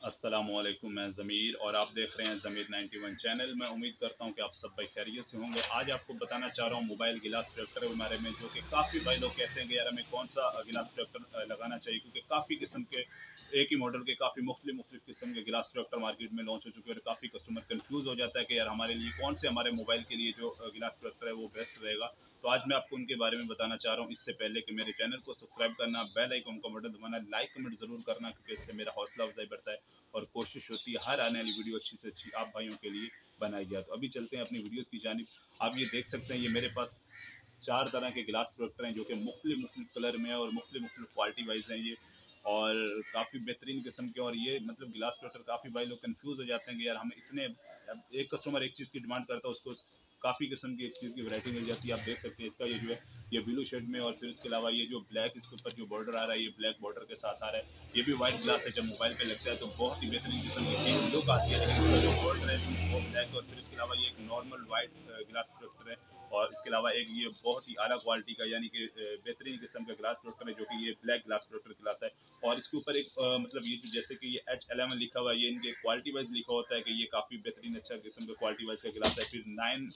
अस्सलामुअलैकुम, मैं ज़मीर और आप देख रहे हैं ज़मीर 91 चैनल। मैं उम्मीद करता हूं कि आप सब भाई खैरियत से होंगे। आज आपको बताना चाह रहा हूं मोबाइल गिलास प्रोटेक्टर के बारे में, जो कि काफ़ी भाई लोग कहते हैं कि यार हमें कौन सा गिलास प्रोटेक्टर लगाना चाहिए, क्योंकि काफ़ी किस्म के एक ही मॉडल के काफ़ी मुख्तलिफ किस्म के गिलास प्रोटेक्टर मार्केट में लॉन्च हो चुके हैं और काफ़ी कस्टमर कन्फ्यूज़ हो जाता है कि यार हमारे लिए कौन से हमारे मोबाइल के लिए जो गिलास प्रोटेक्टर है वो बेस्ट रहेगा। तो आज मैं आपको उनके बारे में बताना चाह रहा हूँ। इससे पहले कि मेरे चैनल को सब्सक्राइब करना, बेल आइकन का बटन दबाना, लाइक कमेंट ज़रूर करना, क्योंकि इससे मेरा हौसला अफजाई बढ़ता है और कोशिश होती है हर आने वाली वीडियो अच्छी से अच्छी आप भाइयों के लिए बनाई जाए। तो अभी चलते हैं अपनी वीडियोस की जानिब। आप ये देख सकते हैं, ये मेरे पास 4 तरह के गिलास प्रोडक्टर हैं, जो कि मुख्तलिफ कलर में है और मुख्तलिफ क्वालिटी वाइज हैं ये, और काफ़ी बेहतरीन किस्म के। और ये मतलब गिलास प्रोडक्टर काफ़ी भाई लोग कन्फ्यूज़ हो जाते हैं कि यार हम इतने, अब एक कस्टमर एक चीज़ की डिमांड करता है, उसको काफ़ी किस्म की एक चीज़ की वैरायटी मिल जाती है। आप देख सकते हैं इसका ये जो है ये ब्लू शेड में, और फिर इसके अलावा ये जो ब्लैक इसके ऊपर जो बॉर्डर आ रहा है ये ब्लैक बॉर्डर के साथ आ रहा है। ये भी वाइट ग्लास है, जब मोबाइल पे लगता है तो बहुत ही बेहतरीन किस्म की इसकी लुक आती है। लेकिन इसका जो बॉर्डर है वो ब्लैक, और फिर इसके अलावा ये एक नॉर्मल वाइट ग्लास प्रोटेक्टर है, और इसके अलावा एक ये बहुत ही आला क्वालिटी का यानी कि बेहतरीन किस्म का ग्लास प्रोटेक्टर है, जो कि ये ब्लैक ग्लास प्रोटेक्टर कहलाता है। और इसके ऊपर एक मतलब ये जैसे कि ये H11 लिखा हुआ है, ये इनके क्वालिटी वाइज लिखा होता है कि ये काफ़ी बेहतरीन अच्छा किस्म का क्वालिटी वाइज का गिलास है। फिर 9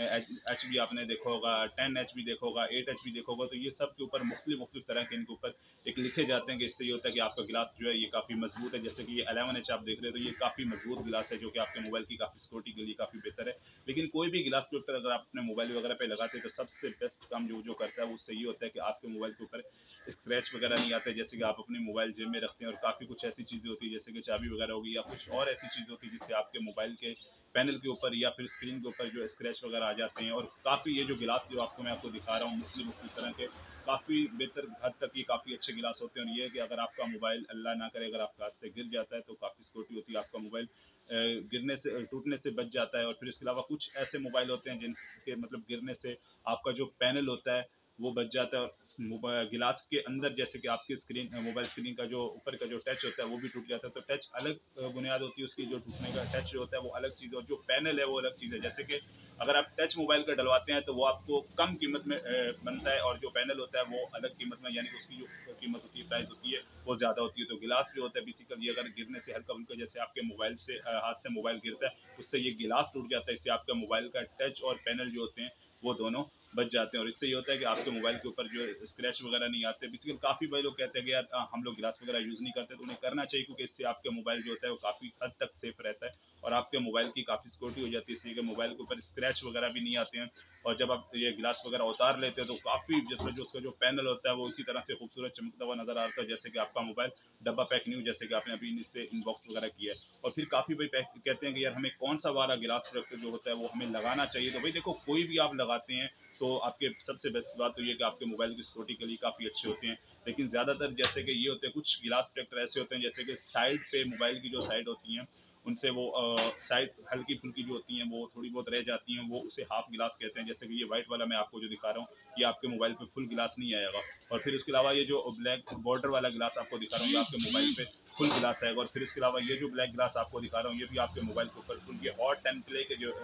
एच भी आपने देखा होगा, 10 एच भी देखा होगा, 8 एच भी देखा होगा। तो ये सब के ऊपर मुख्तलिफ तरह के इनके ऊपर एक लिखे जाते हैं कि इससे ये होता है कि आपका गिलास जो है ये काफ़ी मजबूत है। जैसे कि ये 11 एच आप देख रहे हो, तो ये काफ़ी मजबूत गिलास है, जो कि आपके मोबाइल की काफ़ी सिक्योरिटी के लिए काफ़ी बेहतर है। लेकिन कोई भी गिलास प्रोटेक्टर अगर आप अपने मोबाइल वगैरह पे लगाते हैं तो सबसे बेस्ट काम जो करता है वो उससे ये होता है कि आपके मोबाइल के ऊपर स्क्रैच वगैरह नहीं आते। जैसे कि आप अपने मोबाइल जेब में रखते हैं और काफ़ी कुछ ऐसी चीज़ें होती है जैसे कि चाबी वगैरह होगी या कुछ और ऐसी चीज़ें होती है जिससे आपके मोबाइल के पैनल के ऊपर या फिर स्क्रीन के ऊपर जो स्क्रैच वगैरह आ जाते हैं। और काफ़ी ये जो गिलास जो मैं आपको दिखा रहा हूँ मुख्तलिफ तरह के, काफ़ी बेहतर हद तक ये काफ़ी अच्छे गिलास होते हैं। और ये है कि अगर आपका मोबाइल अल्लाह ना करे अगर आपका हाथ से गिर जाता है तो काफ़ी सिक्योरिटी होती है, आपका मोबाइल गिरने से टूटने से बच जाता है। और फिर इसके अलावा कुछ ऐसे मोबाइल होते हैं जिनके मतलब गिरने से आपका जो पैनल होता है वो बच जाता है, और गिलास के अंदर जैसे कि आपकी स्क्रीन मोबाइल स्क्रीन का जो ऊपर का जो टच होता है वो भी टूट जाता है। तो टच अलग बुनियाद होती है उसकी, जो टूटने का टच जो होता है वो अलग चीज़, और जो पैनल है वो अलग चीज़ है। जैसे कि अगर आप टच मोबाइल का डलवाते हैं तो वो आपको कम कीमत में बनता है, और जो पैनल होता है वो अलग कीमत में, यानी उसकी जो कीमत होती है प्राइस होती है वो ज़्यादा होती है। तो गिलास जो होता है बेसिकली अगर गिरने से हल्का फुल्का जैसे आपके मोबाइल से हाथ से मोबाइल गिरता है उससे ये गिलास टूट जाता है, इससे आपका मोबाइल का टच और पैनल जो होते हैं वो दोनों बच जाते हैं। और इससे ये होता है कि आपके मोबाइल के ऊपर जो स्क्रैच वगैरह नहीं आते। बेसिकली काफ़ी भाई लोग कहते हैं कि यार हम लोग गिलास वगैरह यूज़ नहीं करते, तो उन्हें करना चाहिए, क्योंकि इससे आपके मोबाइल जो होता है वो काफ़ी हद तक सेफ रहता है और आपके मोबाइल की काफ़ी सिक्योरिटी हो जाती है, इसलिए कि मोबाइल के ऊपर स्क्रैच वगैरह भी नहीं आते हैं। और जब आप ये गिलास वगैरह उतार लेते हैं तो काफ़ी जैसे जो उसका जो पैनल होता है वो इसी तरह से खूबसूरत चमकता हुआ नजर आता है, जैसे कि आपका मोबाइल डब्बा पैक नहीं हो, जैसे कि आपने अभी इससे इनबॉक्स वगैरह किया है। और फिर काफ़ी भाई कहते हैं कि यार हमें कौन सा वाला गिलास प्रोडक्ट जो होता है वो हमें लगाना चाहिए। तो भाई देखो, कोई भी आप लगाते हैं तो आपके सबसे बेस्ट बात तो ये कि आपके मोबाइल की सिक्योरिटी के लिए काफ़ी अच्छे होते हैं। लेकिन ज़्यादातर जैसे कि ये होते हैं, कुछ गिलास प्रोटेक्टर ऐसे होते हैं जैसे कि साइड पे मोबाइल की जो साइड होती हैं उनसे वो साइड हल्की फुल्की जो होती हैं वो थोड़ी बहुत रह जाती हैं, वो उसे हाफ गिलास कहते हैं। जैसे कि ये वाइट वाला मैं आपको जो दिखा रहा हूँ ये आपके मोबाइल पे फुल गिलास नहीं आएगा। और फिर उसके अलावा ये जो ब्लैक बॉर्डर वाला गिलास आपको दिखा रहा हूँ ये आपके मोबाइल पे फुल गिलास आएगा। और फिर इसके अलावा ये जो ब्लैक गिलास आपको दिखा रहा हूँ ये भी आपके मोबाइल के ऊपर फुल, ये हॉट एंड प्ले के जो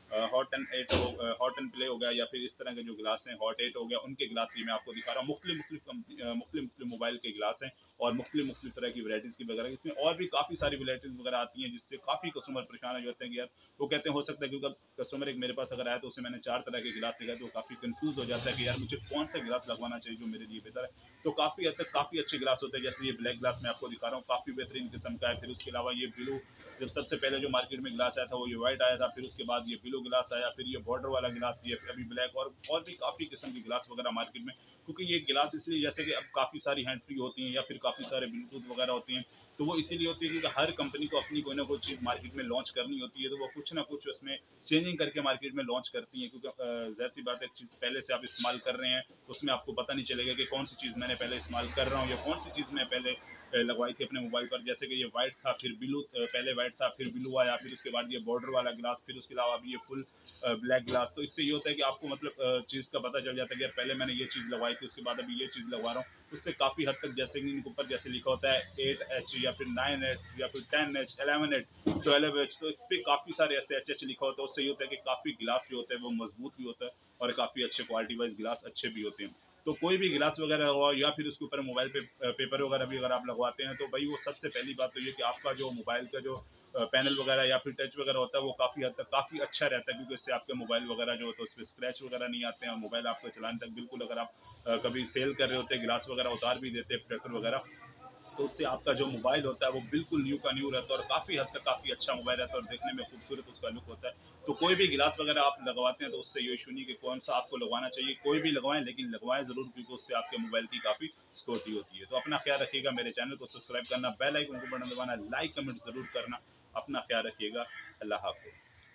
हॉट एंड प्ले हो गया, या फिर इस तरह के जो गिलास हैं हॉट 8 हो गया, उनके गिलास ये मैं आपको दिखा रहा हूँ। मुख्तलिफ मोबाइल के गिलास हैं और मुख्तलिफ तरह की वैराइटीज़ की वगैरह, इसमें और भी काफ़ी सारी वैराइटीज़ वगैरह आती हैं जिससे काफ़ी कस्टमर परेशान हो जाते हैं कि यार वो कहते हैं हो सकता है क्योंकि कस्टमर एक मेरे पास अगर आया तो उसे मैंने 4 तरह के गिलास दिखाए तो वो काफ़ी कंफ्यूज हो जाता है कि यार मुझे कौन सा गिलास लगवाना चाहिए जो मेरे लिए बेहतर है। तो काफ़ी हद तक काफ़ी अच्छे गिलास होते हैं, जैसे ये ब्लैक ग्लास मैं आपको दिखा रहा हूँ काफ़ी बेहतरीन किस्म का है। फिर उसके अलावा ये ब्लू, जब सबसे पहले जो मार्केट में गिलास आया था वो ये वाइट आया था, फिर उसके बाद ये ब्लू गिलास आया, फिर ये बॉर्डर वाला गिलास, ये अभी ब्लैक, और भी काफ़ी किस्म के गिलास वगैरह मार्केट में। क्योंकि ये गिलास इसलिए जैसे कि अब काफ़ी सारी हैंड फ्री होती हैं या फिर काफ़ी सारे ब्लूटूथ वगैरह होती हैं, तो वो इसीलिए होती है क्योंकि हर कंपनी को अपनी कोई ना कोई चीज़ मार्केट में लॉन्च करनी होती है, तो वो कुछ ना कुछ उसमें चेंजिंग करके मार्केट में लॉन्च करती हैं। क्योंकि ज़ाहिर सी बात है, चीज़ पहले से आप इस्तेमाल कर रहे हैं तो उसमें आपको पता नहीं चलेगा कि कौन सी चीज़ मैंने पहले इस्तेमाल कर रहा हूँ या कौन सी चीज़ मैं पहले लगवाई थी अपने मोबाइल पर। जैसे कि ये वाइट था, फिर ब्लू, पहले वाइट था फिर ब्लू आया, फिर उसके बाद ये बॉर्डर वाला गिलास, फिर उसके अलावा अभी ये फुल ब्लैक गिलास। तो इससे ये होता है कि आपको मतलब चीज़ का पता चल जाता है कि यार पहले मैंने ये चीज़ लगवाई थी उसके बाद अभी ये चीज़ लगवा रहा हूँ। उससे काफ़ी हद तक जैसे कि इनके ऊपर जैसे लिखा होता है 8H या फिर 9H या फिर 10H 11H 12H, तो इस पर काफ़ी सारे ऐसे एच लिखा होता है। उससे ये होता है कि काफ़ी गिलास जो होता है वो मजबूत भी होता है और काफ़ी अच्छे क्वालिटी वाइज गिलास अच्छे भी होते हैं। तो कोई भी गिलास वगैरह लगवाओ या फिर उसके ऊपर मोबाइल पे पेपर वगैरह भी अगर आप लगवाते हैं तो भाई वो सबसे पहली बात तो ये कि आपका जो मोबाइल का जो पैनल वगैरह या फिर टच वगैरह होता है वो काफ़ी हद तक काफ़ी अच्छा रहता है, क्योंकि इससे आपके मोबाइल वगैरह जो होता है उस पर स्क्रैच वगैरह नहीं आते हैं और मोबाइल आपको चलाने तक बिल्कुल, अगर आप कभी सेल कर रहे होते हैं गिलास वगैरह उतार भी देते हैं प्रोटेक्टर वगैरह, तो उससे आपका जो मोबाइल होता है वो बिल्कुल न्यू का न्यू रहता है और काफ़ी हद तक काफ़ी अच्छा मोबाइल रहता है और देखने में खूबसूरत उसका लुक होता है। तो कोई भी गिलास वगैरह आप लगवाते हैं तो उससे ये इशू नहीं कि कौन सा आपको लगवाना चाहिए, कोई भी लगवाएं लेकिन लगवाएं ज़रूर, क्योंकि उससे आपके मोबाइल की काफ़ी सिक्योरिटी होती है। तो अपना ख्याल रखिएगा, मेरे चैनल को सब्सक्राइब करना, बेल आइकन को बटन दबाना, लाइक कमेंट ज़रूर करना। अपना ख्याल रखिएगा। अल्लाह हाफिज़।